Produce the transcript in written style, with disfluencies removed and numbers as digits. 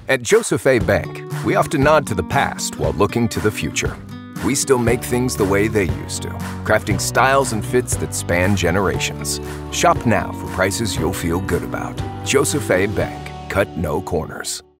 At Joseph A. Bank, we often nod to the past while looking to the future. We still make things the way they used to, crafting styles and fits that span generations. Shop now for prices you'll feel good about. Joseph A. Bank. Cut no corners.